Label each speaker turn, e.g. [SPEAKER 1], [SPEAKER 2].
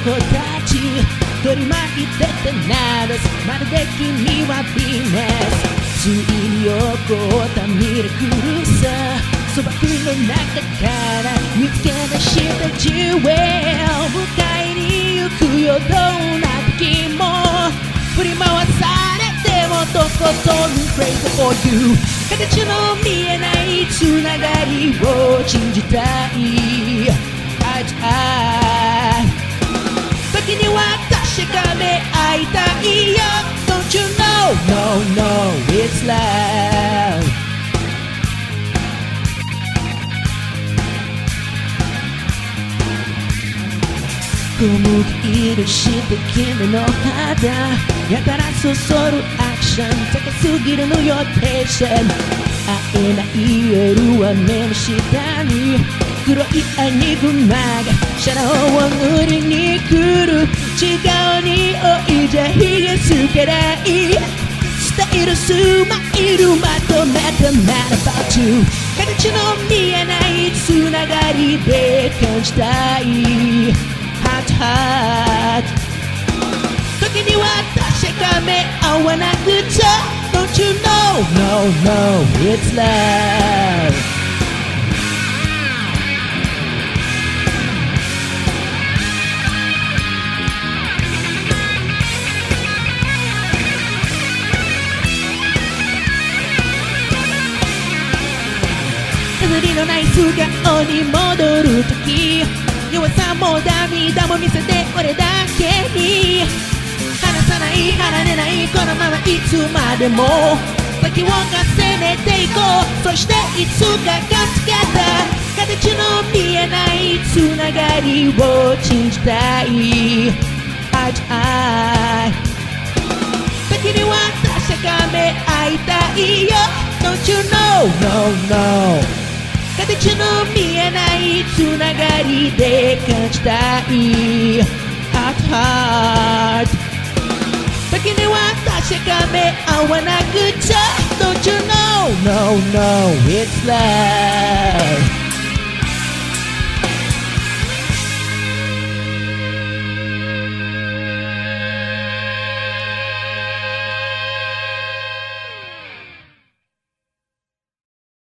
[SPEAKER 1] たち取り巻いててなるまるで君はビーネスついに起こったミラクルさ砂漠の中から見つけ出したジュエル迎えに行くよどんな時も振り回されてもとことん Crazy for you 形の見えないつながりを信じたい時には確かめ合いたいよ Don't you know, no, no, it's love 小麦色して君の肌やたらそそるアクション高すぎるのよテンション会えない夜は目の下に黒いアニグマがシャドウを塗りに来る違う匂いじゃ火がつけないスタイルスマイルまとめたならば you 形の見えないつながりで感じたいハートハート時には確かめ合わなくちゃ Don't you know, no, no, it's love飾りのない素顔に戻るとき弱さも涙も見せて俺だけに離さない離れないこのままいつまでも先を重ねていこうそしていつかがつけた形の見えないつながりを信じたい時には確かめ合いたいよ Don't you know, no, no形の見えないつながりで感じたい Heart 時には確かめ合わなくちゃ Don't you know, no, no, it's love